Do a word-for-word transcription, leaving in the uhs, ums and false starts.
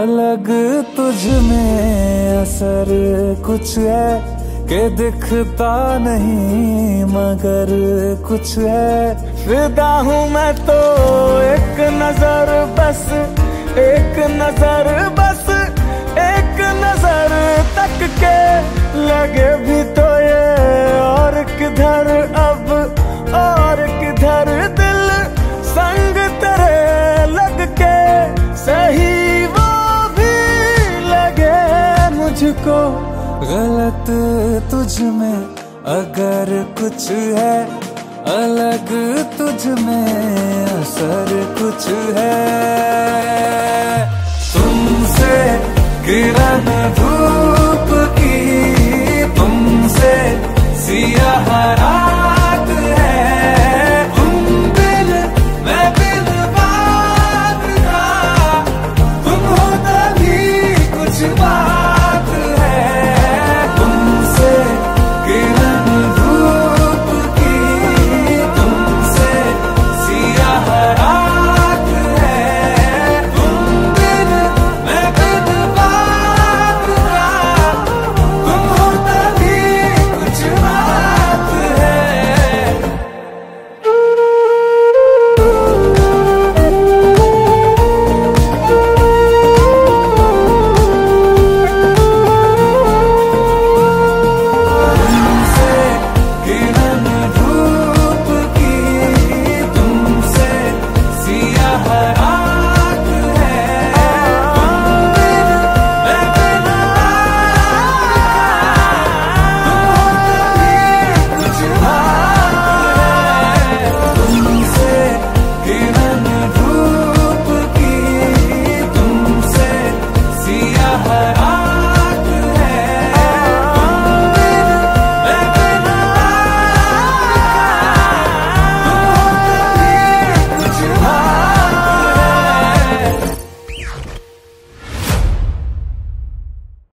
अलग तुझ में असर कुछ है कि दिखता नहीं मगर कुछ है। फिदा हूँ मैं तो एक नजर बस, एक नजर बस, एक नजर तक के लगे भी तो ये और किधर अब और किधर दिल संग तेरे लग के सही वो भी लगे मुझको। गलत तुझ में अगर कुछ है, अलग तुझ में असर कुछ है। तुमसे किरण